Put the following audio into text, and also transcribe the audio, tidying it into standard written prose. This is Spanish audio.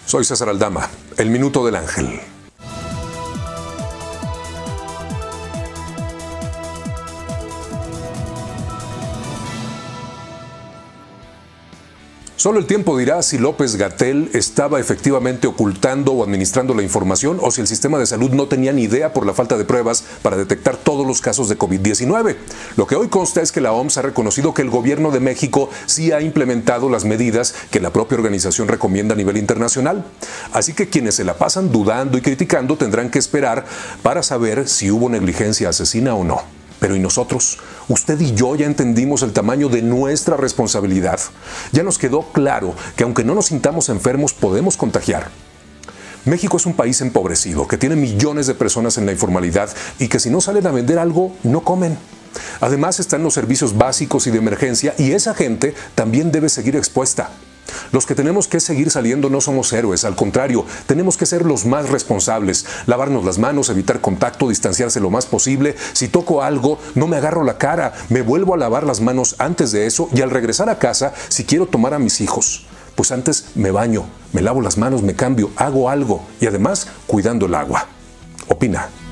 Soy César Aldama, el Minuto del Ángel. Solo el tiempo dirá si López-Gatell estaba efectivamente ocultando o administrando la información o si el sistema de salud no tenía ni idea por la falta de pruebas para detectar todos los casos de COVID-19. Lo que hoy consta es que la OMS ha reconocido que el gobierno de México sí ha implementado las medidas que la propia organización recomienda a nivel internacional. Así que quienes se la pasan dudando y criticando tendrán que esperar para saber si hubo negligencia asesina o no. Pero ¿y nosotros? Usted y yo ya entendimos el tamaño de nuestra responsabilidad. Ya nos quedó claro que aunque no nos sintamos enfermos, podemos contagiar. México es un país empobrecido, que tiene millones de personas en la informalidad y que si no salen a vender algo, no comen. Además están los servicios básicos y de emergencia y esa gente también debe seguir expuesta. Los que tenemos que seguir saliendo no somos héroes, al contrario, tenemos que ser los más responsables, lavarnos las manos, evitar contacto, distanciarse lo más posible. Si toco algo, no me agarro la cara, me vuelvo a lavar las manos antes de eso y al regresar a casa, si quiero tomar a mis hijos, pues antes me baño, me lavo las manos, me cambio, hago algo y además cuidando el agua. Opina.